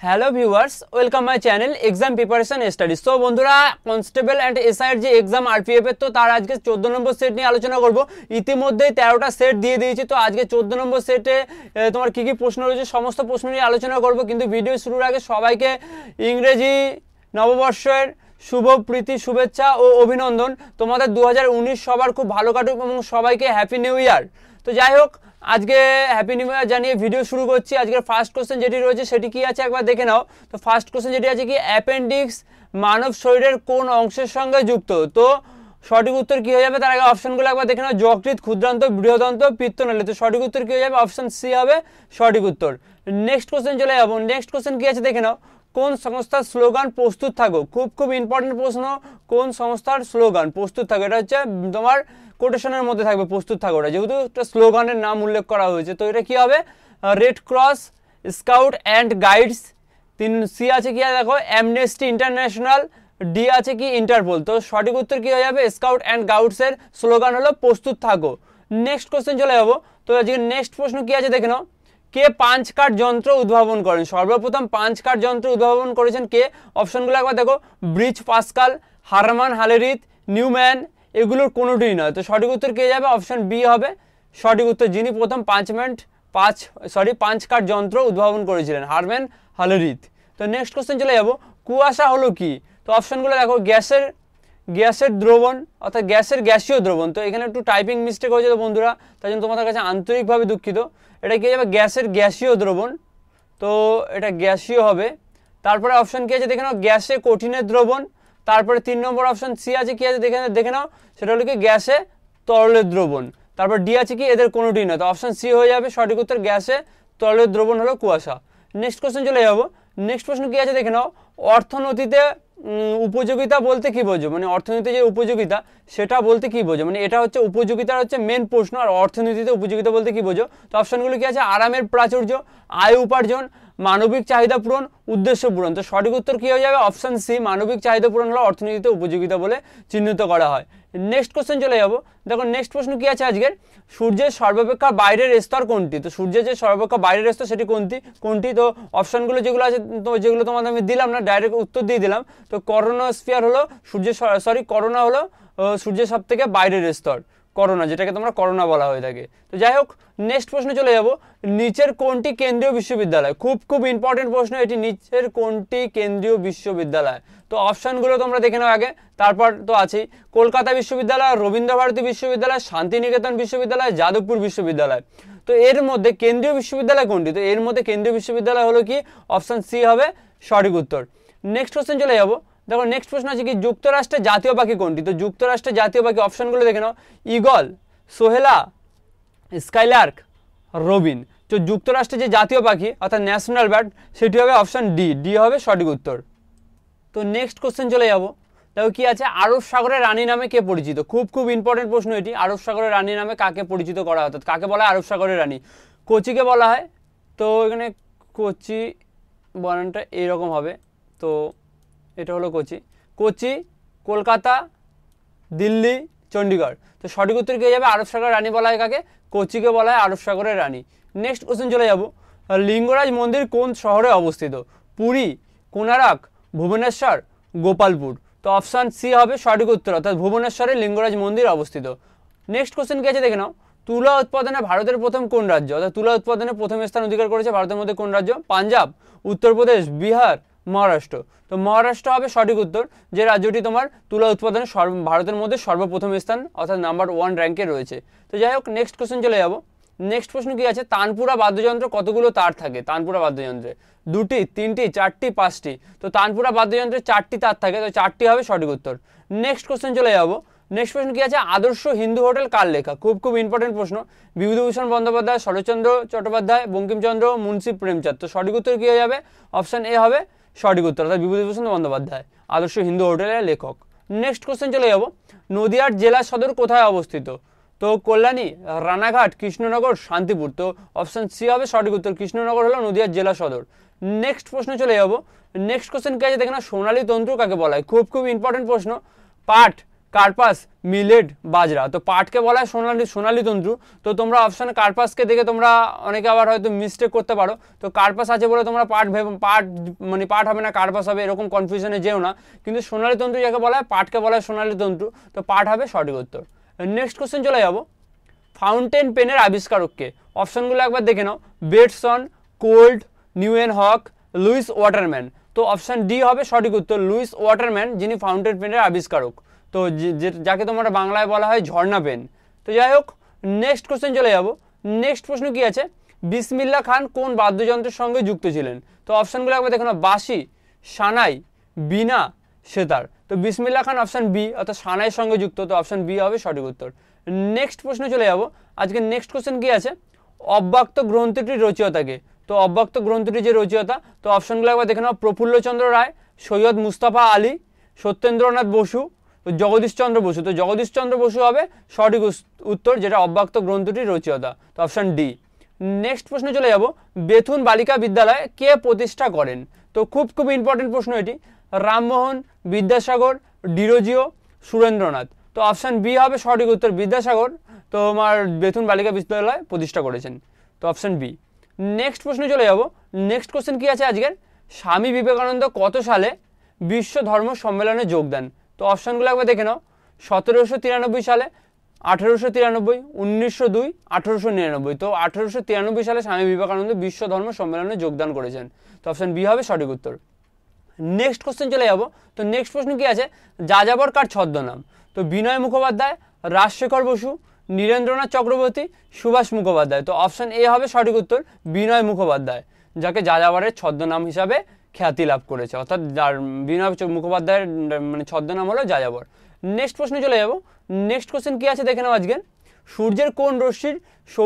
Hello viewers, welcome my channel exam preparation studies. তো বন্ধুরা, constable and এসআইয়ের যে এক্সাম আরপিএফ এর, তো তার আজকে 14 নম্বর সেট নিয়ে আলোচনা করব। ইতিমধ্যেই 13টা সেট দিয়ে দিয়েছি, তো আজকে 14 নম্বর সেটে তোমার কী কী প্রশ্ন রয়েছে সমস্ত প্রশ্ন নিয়ে আলোচনা করব। কিন্তু ভিডিও শুরুর আগে সবাইকে ইংরেজি নববর্ষের শুভ প্রীতি শুভেচ্ছা ও অভিনন্দন। তোমাদের 2019 সবার খুব ভালো কাটুক এবং সবাইকে হ্যাপি নিউ ইয়ার। তো যাই হোক, আজকে হ্যাপি নিউ ইয়ার জানিয়ে ভিডিও শুরু করছি। আজকের ফার্স্ট কোশ্চেন যেটি রয়েছে সেটি কি আছে একবার দেখে নাও। তো ফার্স্ট কোশ্চেন যেটি আছে কি, অ্যাপেন্ডিক্স মানব শরীরের কোন অংশের সঙ্গে যুক্ত? তো সঠিক উত্তর কি হয়ে যাবে, তার আগে অপশনগুলো একবার দেখে নাও। যকৃৎ, ক্ষুদ্রান্ত, বৃহদান্ত, পিত্তনালী। তো সঠিক উত্তর কি হয়ে যাবে, অপশন সি হবে সঠিক উত্তর। নেক্সট কোশ্চেন চলে যাবো। নেক্সট কোশ্চেন কি আছে দেখে নাও। কোন সংস্থার স্লোগান প্রস্তুত থাকো? খুব ইম্পর্টেন্ট প্রশ্ন। কোন সংস্থার স্লোগান প্রস্তুত থাকো, এটা হচ্ছে তোমার কোটেশনের মধ্যে থাকবে প্রস্তুত থাকো, যেহেতু একটা স্লোগানের নাম উল্লেখ করা হয়েছে। তো এটা কি হবে, red cross, scout and guides. C আছে কি দেখো, অ্যামনেস্টি ইন্টারন্যাশনাল। ডি আছে কি, ইন্টারপোল। তো সঠিক উত্তর কি হয়ে যাবে, স্কাউট অ্যান্ড গাইডসের স্লোগান হলো প্রস্তুত থাকো। নেক্সট কোশ্চেন চলে যাবো। তো আজকে নেক্সট প্রশ্ন কি আছে দেখে নাও। কে পাঞ্চ কার্ড যন্ত্র উদ্ভাবন করেন? সর্বপ্রথম পাঞ্চ কার্ড যন্ত্র উদ্ভাবন করেছেন কে? অপশনগুলো একবার দেখো, Blaise Pascal, Herman Hollerith, Neumann, এগুলোর কোনোটিই নয়। তো সঠিক উত্তর কে যাবে, অপশন বি হবে সঠিক উত্তর। যিনি প্রথম পাঞ্চ কার্ড যন্ত্র উদ্ভাবন করেছিলেন, হারমান হালেরিথ। তো নেক্সট কোশ্চেন চলে যাবো। কুয়াশা হলো কি? তো অপশনগুলো দেখো, গ্যাসের দ্রবণ অর্থাৎ গ্যাসীয় দ্রবণ। তো এখানে একটু টাইপিং মিস্টেক হয়েছে তো বন্ধুরা, তাই জন্য তোমাদের কাছে আন্তরিকভাবে দুঃখিত। এটা কি যাবে, গ্যাসীয় দ্রবণ। তো এটা গ্যাসীয় হবে। তারপরে অপশন কি আছে দেখে নাও, গ্যাসে কঠিনের দ্রবণ। তারপরে 3 নম্বর অপশন সি আছে কি আছে দেখে নাও, সেটা হলো কি গ্যাসে তরলের দ্রবণ। তারপর ডি আছে কি, এদের কোনোটি না। তো অপশন সি হয়ে যাবে সঠিক উত্তর, গ্যাসে তরলের দ্রবণ হলো কুয়াশা। নেক্সট কোশ্চেন চলে যাবো। নেক্সট প্রশ্ন কি আছে দেখে নাও। অর্থনীতিতে উপযোগিতা বলতে কি বোঝো? মানে অর্থনীতিতে যে উপযোগিতা সেটা বলতে কি বোঝো? মানে এটা হচ্ছে উপযোগিতার হচ্ছে মেন প্রশ্ন। আর অর্থনীতিতে উপযোগিতা বলতে কি বোঝো? তো অপশনগুলো কি আছে, আরামের প্রাচুর্য, আয় উপার্জন, মানবিক চাহিদা পূরণ, উদ্দেশ্য পূরণ। তো সঠিক উত্তর কি হয়ে যাবে, অপশন সি মানবিক চাহিদা পূরণ হলো অর্থনীতিতে উপযোগিতা বলে চিহ্নিত করা হয়। নেক্সট কোশ্চেন চলে যাবো। দেখো নেক্সট প্রশ্ন কি আছে আজকের, সূর্যের সর্বাপেক্ষা বাইরের স্তর কোনটি? তো সূর্যের যে সর্বাপেক্ষা বাইরের স্তর সেটি কোনটি? তো অপশনগুলো যেগুলো আছে, তো যেগুলো তোমাদের আমি দিলাম না, ডাইরেক্ট উত্তর দিয়ে দিলাম। তো করোনোস্ফিয়ার হলো করোনা হলো সূর্যের সব থেকে বাইরের স্তর, করোনা, যেটাকে তোমরা করোনা বলা হয়ে থাকে। তো যাই হোক, নেক্সট প্রশ্ন চলে যাব। নিচের কোনটি কেন্দ্রীয় বিশ্ববিদ্যালয়? খুব ইম্পর্টেন্ট প্রশ্ন এটি, নিচের কোনটি কেন্দ্রীয় বিশ্ববিদ্যালয়? তো অপশনগুলো তোমরা দেখে নাও আগে, তারপর তো আছেই কলকাতা বিশ্ববিদ্যালয়, রবীন্দ্রভারতী বিশ্ববিদ্যালয়, শান্তিনিকেতন বিশ্ববিদ্যালয়, যাদবপুর বিশ্ববিদ্যালয়। তো এর মধ্যে কেন্দ্রীয় বিশ্ববিদ্যালয় কোনটি? তো এর মধ্যে কেন্দ্রীয় বিশ্ববিদ্যালয় হলো কি, অপশন সি হবে সঠিক উত্তর। নেক্সট কোশ্চেন চলে যাবো। দেখো নেক্সট প্রশ্ন আছে কি, যুক্তরাষ্ট্রের জাতীয় পাখি কোনটি? তো যুক্তরাষ্ট্রের জাতীয় পাখি অপশনগুলো দেখে নাও, ঈগল, সোহেলা, স্কাইলার্ক, রবিন। তো যুক্তরাষ্ট্রের যে জাতীয় পাখি অর্থাৎ ন্যাশনাল বার্ড সেটি হবে অপশন ডি হবে সঠিক উত্তর। তো নেক্সট কোশ্চেন চলে যাব। দেখো কি আছে, আরব সাগরের রানী নামে কে পরিচিত? খুব ইম্পর্টেন্ট প্রশ্ন এটি। আরব সাগরের রানী নামে কাকে পরিচিত করা হয়, অর্থাৎ কাকে বলা হয় আরব সাগরের রানী? কোচিকে বলা হয়। তো এখানে কোচি বানানটা এইরকম হবে। তো এটা হলো কোচি, কলকাতা, দিল্লি, চণ্ডীগড়। তো সঠিক উত্তর কি হয়ে যাবে, আরব সাগরের রানী বলা হয় কাকে? কোচিকে বলা হয় আরব সাগরের রানী। নেক্সট কোশ্চেন চলে যাব। লিঙ্গরাজ মন্দির কোন শহরে অবস্থিত? পুরী, কোনারক, ভুবনেশ্বর, গোপালপুর। তো অপশান সি হবে সঠিক উত্তর, অর্থাৎ ভুবনেশ্বরে লিঙ্গরাজ মন্দির অবস্থিত। নেক্সট কোশ্চেন কি আছে দেখে নাও। তুলা উৎপাদনে ভারতের প্রথম কোন রাজ্য? অর্থাৎ তুলা উৎপাদনে প্রথম স্থান অধিকার করেছে ভারতের মধ্যে কোন রাজ্য? পাঞ্জাব, উত্তরপ্রদেশ, বিহার, মহারাষ্ট্র। তো মহারাষ্ট্র হবে সঠিক উত্তর, যে রাজ্যটি তোমার তুলা উৎপাদনে ভারতের মধ্যে সর্বপ্রথম স্থান অর্থাৎ নাম্বার 1 র্যাঙ্কে রয়েছে। তো যাই হোক, নেক্সট কোশ্চেন চলে যাব। নেক্সট প্রশ্ন কি আছে, তানপুরা বাদ্যযন্ত্র কতগুলো তার থাকে? তানপুরা বাদ্যযন্ত্রে 2টি, 3টি, 4টি, 5টি। তো তানপুরা বাদ্যযন্ত্রে 4টি তার থাকে, তো 4টি হবে সঠিক উত্তর। নেক্সট কোশ্চেন চলে যাব। নেক্সট প্রশ্ন কি আছে, আদর্শ হিন্দু হোটেল কার লেখা? খুব ইম্পর্টেন্ট প্রশ্ন। বিভূতিভূষণ বন্দ্যোপাধ্যায়, শরৎচন্দ্র চট্টোপাধ্যায়, বঙ্কিমচন্দ্র, মুন্সী প্রেমচাঁদ। তো সঠিক উত্তর কি হয়ে যাবে, অপশন এ হবে সঠিক উত্তর, অর্থাৎ বিভূতিভূষণ বন্দ্যোপাধ্যায় আদর্শ হিন্দু হোটেলের লেখক। নেক্সট কোশ্চেন চলে যাব। নদিয়ার জেলা সদর কোথায় অবস্থিত? তো কল্যাণী, রানাঘাট, কৃষ্ণনগর, শান্তিপুর। তো অপশন সি হবে সঠিক উত্তর, কৃষ্ণনগর হলো নদিয়ার জেলা সদর। নেক্সট প্রশ্ন চলে যাব। নেক্সট কোশ্চেন কি আছে দেখে না, সোনালী তন্তু কাকে বলা হয়? খুব ইম্পর্টেন্ট প্রশ্ন। পাট, কার্পাস, মিলেট, বাজরা। তো পাটকে বলা হয় সোনালী তন্তু। তো তোমরা অপশানে কার্পাসকে দেখে তোমরা অনেকে আবার হয়তো মিস্টেক করতে পারো। তো কার্পাস আছে বলে তোমরা পাট হবে না কার্পাস হবে এরকম কনফিউশনে যেও না। কিন্তু সোনালী তন্তু যাকে বলা হয়, পাটকে বলা হয় সোনালী তন্তু। তো পাট হবে সঠিক উত্তর। নেক্সট কোশ্চেন চলে যাবো, ফাউন্টেন পেনের আবিষ্কারককে। অপশানগুলো একবার দেখে নাও, বেটসন, কোল্ড, নিউয়েন হক, লুইস ওয়াটারম্যান। তো অপশান ডি হবে সঠিক উত্তর, লুইস ওয়াটারম্যান, যিনি ফাউন্টেন পেনের আবিষ্কারক। তো যাকে তোমরা বাংলায় বলা হয় ঝর্ণা পেন। তো যাই হোক, নেক্সট কোশ্চেন চলে যাবো। নেক্সট প্রশ্ন কি আছে, বিসমিল্লাহ খান কোন বাদ্যযন্ত্রের সঙ্গে যুক্ত ছিলেন? তো অপশানগুলো একবার দেখো না, বাঁশি, সানাই, বীণা, সেতার। তো বিসমিল্লাহ খান অপশান বি, অর্থাৎ সানাইয়ের সঙ্গে যুক্ত। তো অপশান বি হবে সঠিক উত্তর। নেক্সট প্রশ্ন চলে যাবো। আজকে নেক্সট কোশ্চেন কি আছে, অব্যক্ত গ্রন্থটির রচয়িতাকে। তো অব্যক্ত গ্রন্থটির যে রচয়িতা, তো অপশানগুলো একবার দেখে নাও, প্রফুল্লচন্দ্র রায়, সৈয়দ মুস্তাফা আলী, সত্যেন্দ্রনাথ বসু, জগদীশচন্দ্র বসু। তো জগদীশচন্দ্র বসু হবে সঠিক উত্তর, যেটা অব্যক্ত গ্রন্থটির রচয়িতা। তো অপশান ডি। নেক্সট প্রশ্ন চলে যাব, বেথুন বালিকা বিদ্যালয় কে প্রতিষ্ঠা করেন? তো খুব ইম্পর্টেন্ট প্রশ্ন এটি। রামমোহন, বিদ্যাসাগর, ডিরোজিও, সুরেন্দ্রনাথ। তো অপশান বি হবে সঠিক উত্তর, বিদ্যাসাগর তোমার বেথুন বালিকা বিদ্যালয় প্রতিষ্ঠা করেছেন। তো অপশান বি। নেক্সট প্রশ্ন চলে যাব। নেক্সট কোশ্চেন কি আছে আজকের, স্বামী বিবেকানন্দ কত সালে বিশ্ব ধর্ম সম্মেলনে যোগ দেন? তো অপশানগুলো একবার দেখে নাও, 1793 সালে, 1893, 1902, 1899। তো 1893 সালে স্বামী বিবেকানন্দ বিশ্ব ধর্ম সম্মেলনে যোগদান করেছেন। তো অপশান বি হবে সঠিক উত্তর। নেক্সট কোশ্চেন চলে যাব। তো নেক্সট প্রশ্ন কি আছে, যাযাবর কার ছদ্মনাম? তো বিনয় মুখোপাধ্যায়, রাজশেখর বসু, নীরেন্দ্রনাথ চক্রবর্তী, সুভাষ মুখোপাধ্যায়। তো অপশান এ হবে সঠিক উত্তর, বিনয় মুখোপাধ্যায়, যাকে যাযাবরের ছদ্মনাম হিসাবে খ্যাতি লাভ করেছে, অর্থাৎ যার বিনয় মুখোপাধ্যায়ের মানে ছদ্মনাম হলো যাযাবর। নেক্সট প্রশ্নে চলে যাব। নেক্সট কোশ্চেন কি আছে দেখে নাও আজকে, সূর্যের কোন রশ্মির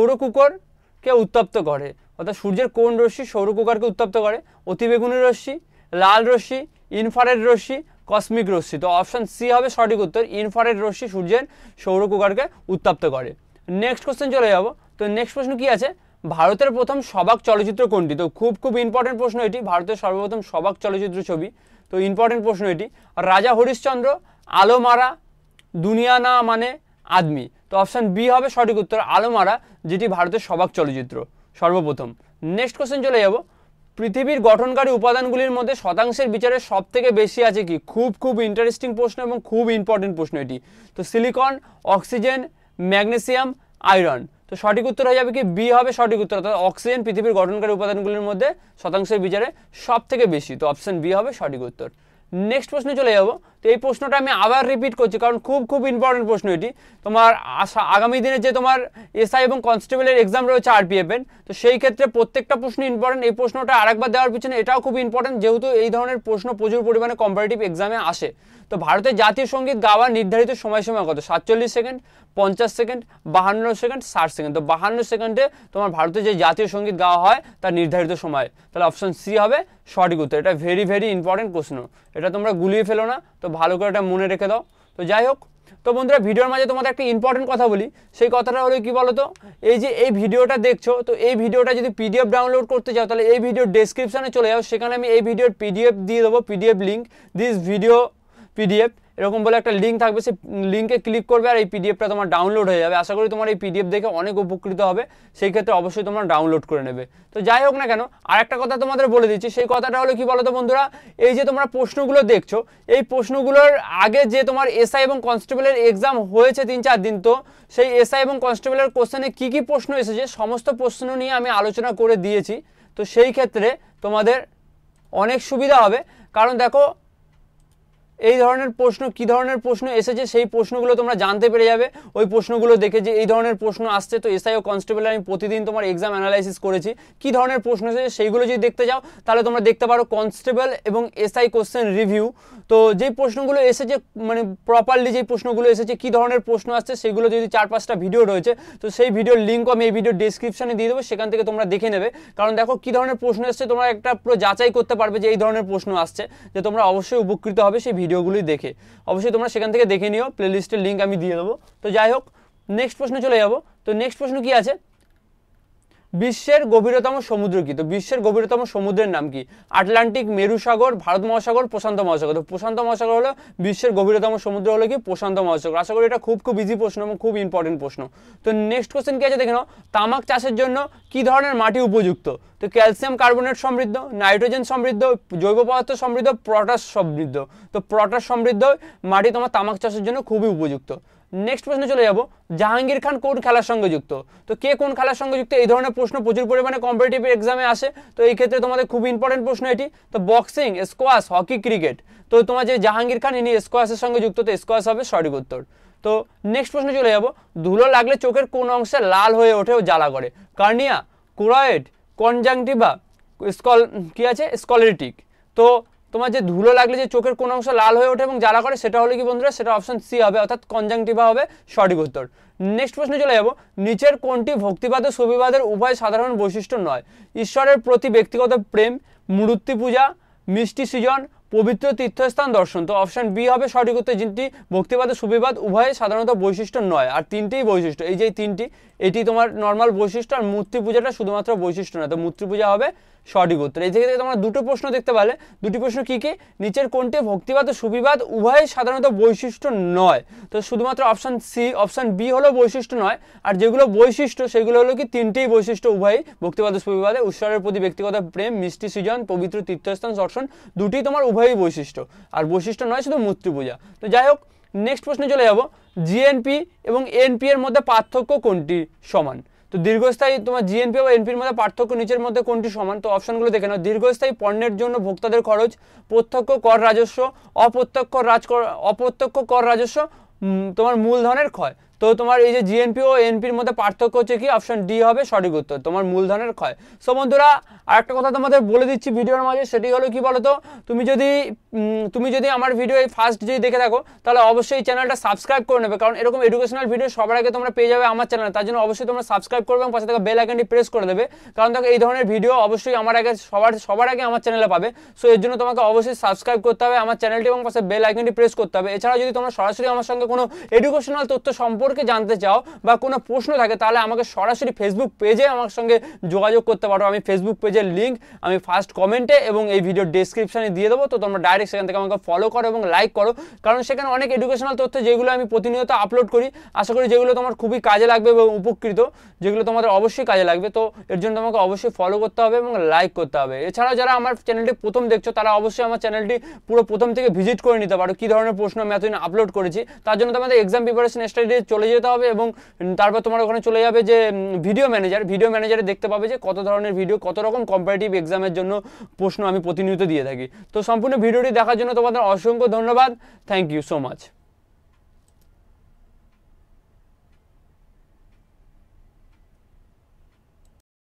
সৌরকুকরকে উত্তপ্ত করে? অর্থাৎ সূর্যের কোন রশ্মি সৌরকুকারকে উত্তপ্ত করে? অতিবেগুনি রশ্মি, লাল রশ্মি, ইনফ্রারেড রশ্মি, কসমিক রশ্মি। তো অপশান সি হবে সঠিক উত্তর, ইনফ্রারেড রশ্মি সূর্যের সৌরকুকারকে উত্তপ্ত করে। নেক্সট কোশ্চেন চলে যাব। তো নেক্সট প্রশ্ন কি আছে, ভারতের প্রথম সবাক চলচ্চিত্র কোনটি? তো খুব ইম্পর্টেন্ট প্রশ্ন এটি, ভারতের সর্বপ্রথম সবাক চলচ্চিত্র ছবি। তো ইম্পর্টেন্ট প্রশ্ন এটি, রাজা হরিশ্চন্দ্র, আলো মারা, দুনিয়া না মানে আদমি। তো অপশান বি হবে সঠিক উত্তর, আলো মারা, যেটি ভারতের সবাক চলচ্চিত্র সর্বপ্রথম। নেক্সট কোশ্চেন চলে যাব, পৃথিবীর গঠনকারী উপাদানগুলির মধ্যে শতাংশের বিচারে সব থেকে বেশি আছে কি? খুব ইন্টারেস্টিং প্রশ্ন এবং খুব ইম্পর্টেন্ট প্রশ্ন এটি। তো সিলিকন, অক্সিজেন, ম্যাগনেসিয়াম, আয়রন। তো সঠিক উত্তর হয়ে যাবে কি, বি হবে সঠিক উত্তর, অর্থাৎ অক্সিজেন পৃথিবীর গঠনকারী উপাদানগুলির মধ্যে শতাংশের বিচারে সব থেকে বেশি। তো অপশান বি হবে সঠিক উত্তর। নেক্সট প্রশ্নে চলে যাব। তো এই প্রশ্নটা আমি আবার রিপিট করছি, কারণ খুব ইম্পর্টেন্ট প্রশ্ন এটি। তোমার আগামী দিনে যে তোমার এসআই এবং কনস্টেবলের এক্সাম রয়েছে আরপিএফ এর, তো সেই ক্ষেত্রে প্রত্যেকটা প্রশ্ন ইম্পর্টেন্ট। এই প্রশ্নটা আরেকবার দেওয়ার পিছনে এটাও খুব ইম্পর্টেন্ট, যেহেতু এই ধরনের প্রশ্ন প্রচুর পরিমাণে কম্পারেটিভ এক্সামে আসে। তো ভারতের জাতীয় সঙ্গীত গাওয়ার নির্ধারিত সময়সীমা কত? 47 সেকেন্ড, 50 সেকেন্ড, 52 সেকেন্ড, 60 সেকেন্ড। তো 52 সেকেন্ডে তোমার ভারতের যে জাতীয় সঙ্গীত গাওয়া হয় তার নির্ধারিত সময়। তাহলে অপশান সি হবে সঠিক উত্তর। এটা ভেরি ইম্পর্টেন্ট প্রশ্ন, এটা তোমরা গুলিয়ে ফেলো না, তো ভালো করে এটা মনে রেখে দাও। তো যাই হোক, তো বন্ধুরা ভিডিওর মাঝে তোমাদের একটা ইম্পর্টেন্ট কথা বলি, সেই কথাটা হলো কি বলো তো, এই যে এই ভিডিওটা দেখছো, তো এই ভিডিওটা যদি পিডিএফ ডাউনলোড করতে চাও, তাহলে এই ভিডিওর ডেসক্রিপশনে চলে যাও, সেখানে আমি এই ভিডিওর পিডিএফ দিয়ে দেবো, PDF link, this video PDF এরকম বলে একটা লিঙ্ক থাকবে, সেই লিঙ্কে ক্লিক করবে আর এই পিডিএফটা তোমার ডাউনলোড হয়ে যাবে। আশা করি তোমার এই পিডিএফ দেখে অনেক উপকৃত হবে, সেই ক্ষেত্রে অবশ্যই তোমরা ডাউনলোড করে নেবে। তো যাই হোক না কেন, আর একটা কথা তোমাদের বলে দিচ্ছি, সেই কথাটা হলো কি বলো তো বন্ধুরা, এই যে তোমরা প্রশ্নগুলো দেখছো, এই প্রশ্নগুলোর আগে যে তোমার এসআই এবং কনস্টেবলের এক্সাম হয়েছে 3-4 দিন, তো সেই এসআই এবং কনস্টেবলের কোশ্চেনে কি প্রশ্ন এসেছে সমস্ত প্রশ্ন নিয়ে আমি আলোচনা করে দিয়েছি। তো সেই ক্ষেত্রে তোমাদের অনেক সুবিধা হবে, কারণ দেখো এই ধরনের প্রশ্ন কি ধরনের প্রশ্ন এসেছে সেই প্রশ্নগুলো তোমরা জানতে পেরে যাবে। ওই প্রশ্নগুলো দেখে যে এই ধরনের প্রশ্ন আসছে, তো এসআই ও কনস্টেবল আমি প্রতিদিন তোমার এক্সাম অ্যানালাইসিস করেছি, কি ধরনের প্রশ্ন এসেছে সেইগুলো যদি দেখতে যাও তাহলে তোমরা দেখতে পারো কনস্টেবল এবং এসআই কোশ্চেন রিভিউ। তো যেই প্রশ্নগুলো এসেছে মানে প্রপারলি যেই প্রশ্নগুলো এসেছে কি ধরনের প্রশ্ন আসছে সেগুলো যদি 4-5টা ভিডিও রয়েছে, তো সেই ভিডিওর লিঙ্কও আমি এই ভিডিওর ডেসক্রিপশনে দিয়ে দেবো, সেখান থেকে তোমরা দেখে নেবে। কারণ দেখো কি ধরনের প্রশ্ন এসছে তোমরা একটা পুরো যাচাই করতে পারবে যে এই ধরনের প্রশ্ন আসছে, যে তোমরা অবশ্যই উপকৃত হবে সেই ভিডিওগুলি দেখে। অবশ্যই তোমরা সেখান থেকে দেখে নিও, প্লেলিস্টের লিঙ্ক আমি দিয়ে দেবো। তো যাই হোক, নেক্সট প্রশ্ন চলে যাবো। তো নেক্সট প্রশ্ন কি আছে, বিশ্বের গভীরতম সমুদ্র কি? তো বিশ্বের গভীরতম সমুদ্রের নাম কি? আটলান্টিক, মেরু সাগর, ভারত মহাসাগর, প্রশান্ত মহাসাগর। তো প্রশান্ত মহাসাগর হলো বিশ্বের গভীরতম সমুদ্র হলো কি? প্রশান্ত মহাসাগর। আশা করি এটা খুব ইজি প্রশ্ন এবং খুব ইম্পর্টেন্ট প্রশ্ন। তো নেক্সট কোশ্চেন কি আছে দেখে নাও। তামাক চাষের জন্য কি ধরনের মাটি উপযুক্ত? তো ক্যালসিয়াম কার্বনেট সমৃদ্ধ, নাইট্রোজেন সমৃদ্ধ, জৈব পদার্থ সমৃদ্ধ, পটাশ সমৃদ্ধ। তো পটাশ সমৃদ্ধ মাটি তোমার তামাক চাষের জন্য খুবই উপযুক্ত। নেক্সট প্রশ্নে চলে যাব, জাহাঙ্গীর খান কোন খেলার সঙ্গে যুক্ত? তো কে কোন খেলার সঙ্গে যুক্ত? এই ধরনের প্রশ্ন প্রচুর পরিমাণে কম্পিটিটিভ এক্সামে আসে, তো এই ক্ষেত্রে তোমাদের খুব ইম্পর্টেন্ট প্রশ্ন এটি। তো বক্সিং, স্কোয়াশ, হকি, ক্রিকেট। তো তোমার যে জাহাঙ্গীর খান ইনি স্কোয়াশের সঙ্গে যুক্ত, তো স্কোয়াশ হবে সঠিক উত্তর। তো নেক্সট প্রশ্নে চলে যাব, ধুলো লাগলে চোখের কোন অংশে লাল হয়ে ওঠে ও জ্বালা করে? কার্নিয়া, কোরয়েড, কনজাংটিভা, কি আছে স্কলেরিটিক। তো তোমার যে ধুলো লাগলে যে চোখের কোন অংশ লাল হয়ে ওঠে এবং জ্বালা করে সেটা হলো কি বন্ধুরা? সেটা অপশন সি হবে, অর্থাৎ কনজাংটিভা হবে সঠিক উত্তর। নেক্সট প্রশ্নে চলে যাব, নিচের কোনটি ভক্তিবাদ ও সুবিবাদের উভয় সাধারণ বৈশিষ্ট্য নয়? ঈশ্বরের প্রতি ব্যক্তিগত প্রেম, মূর্তি পূজা, মিষ্টি সৃজন, পবিত্র তীর্থস্থান দর্শন। তো অপশন বি হবে সঠিক উত্তর, যেটি ভক্তিবাদ ও সুবিবাদ উভয় সাধারণত বৈশিষ্ট্য নয়। আর তিনটেই বৈশিষ্ট্য, এই যে তিনটি, এটি তোমার নর্মাল বৈশিষ্ট্য, আর মূর্তি পূজাটা শুধুমাত্র বৈশিষ্ট্য নয়। তো মূর্তি পূজা হবে সঠিক উত্তর। এই থেকে তোমরা দুটো প্রশ্ন দেখতে পালে, দুটি প্রশ্ন কি কি? নিচের কোনটি ভক্তিবাদ ও সুবিবাদ উভয় সাধারণত বৈশিষ্ট্য নয়? তো শুধুমাত্র অপশন সি, অপশন বি হলো বৈশিষ্ট্য নয়, আর যেগুলো বৈশিষ্ট্য সেগুলো হলো কি তিনটেই বৈশিষ্ট্য উভয়ই, ভক্তিবাদ ও সুবিবাদে। ঈশ্বরের প্রতি ব্যক্তিগত প্রেম, মিষ্টি সৃজন, পবিত্র তীর্থস্থান দর্শন, দুটি তোমার উভয়ই বৈশিষ্ট্য, আর বৈশিষ্ট্য নয় শুধু মূর্তি পূজা। তো যাই হোক, নেক্সট প্রশ্নে চলে যাব, জিএনপি এবং এনপি এর মধ্যে পার্থক্য কোনটি সমান? তো দীর্ঘস্থায়ী তোমার জিএনপি ও এনপির মধ্যে পার্থক্য নিচের মধ্যে কোনটি সমান? তো অপশনগুলো দেখে নাও। দীর্ঘস্থায়ী পণ্যের জন্য ভোক্তাদের খরচ, প্রত্যক্ষ কর রাজস্ব, অপ্রত্যক্ষ কর রাজস্ব, তোমার মূলধনের ক্ষয়। তো তোমার এই যে জিএনপি ও এনপির মধ্যে পার্থক্য হচ্ছে কি? অপশন ডি হবে সঠিক উত্তর, তোমার মূলধনের ক্ষয়। সো বন্ধুরা, আরেকটা কথা তোমাদের বলে দিচ্ছি ভিডিওর মাঝে, সেটি হলো কি বলতো, তুমি যদি আমার ভিডিও এই ফার্স্ট যদি দেখে থাকো তাহলে অবশ্যই চ্যানেলটা সাবস্ক্রাইব করে নেবে, কারণ এরকম এডুকেশনাল ভিডিও সবার আগে তোমরা পেয়ে যাবে আমার চ্যানেলে। তার জন্য অবশ্যই তোমরা সাবস্ক্রাইব করবে এবং পাশে থাকা বেল আইকনটি প্রেস করে দেবে, কারণ দেখো এই ধরনের ভিডিও অবশ্যই সবার আগে আমার চ্যানেলে পাবে। সো এর জন্য তোমাকে অবশ্যই সাবস্ক্রাইব করতে হবে আমার চ্যানেলটি এবং পাশে বেল আইকনটি প্রেস করতে হবে। এছাড়া যদি তোমরা সরাসরি আমার সঙ্গে কোনো এডুকেশনাল তথ্য সম্পর্কে জানতে চাও বা কোনো প্রশ্ন থাকে, তাহলে আমাকে সরাসরি ফেসবুক পেজে আমার সঙ্গে যোগাযোগ করতে পারো। আমি ফেসবুক পেজের লিঙ্ক আমি ফার্স্ট কমেন্টে এবং এই ভিডিও ডেসক্রিপশনে দিয়ে দেবো, তো তোমরা ডাইরেক্ট সেখান থেকে আমাকে ফলো করো এবং লাইক করো, কারণ সেখানে অনেক এডুকেশনাল তথ্য যেগুলো আমি প্রতিনিয়ত আপলোড করি, আশা করি যেগুলো তোমার খুবই কাজে লাগবে এবং উপকৃত, যেগুলো তোমাদের অবশ্যই কাজে লাগবে। তো এর জন্য তোমাকে অবশ্যই ফলো করতে হবে এবং লাইক করতে হবে। এছাড়াও যারা আমার চ্যানেলটি প্রথম দেখছো তারা অবশ্যই আমার চ্যানেলটি পুরো প্রথম থেকে ভিজিট করে নিতে পারো, কী ধরনের প্রশ্ন আমি এতদিন আপলোড করেছি। তার জন্য তোমাদের এক্সাম প্রিপারেশন স্টাডিতে চলে যেতে হবে এবং তারপর তোমার ওখানে চলে যাবে যে ভিডিও ম্যানেজারে দেখতে পাবে যে কত ধরনের ভিডিও, কত রকম কম্পারেটিভ এক্সামের জন্য প্রশ্ন আমি প্রতিনিয়ত দিয়ে থাকি। তো সম্পূর্ণ ভিডিওটি দেখার জন্য তোমাদের অসংখ্য ধন্যবাদ। Thank you so much.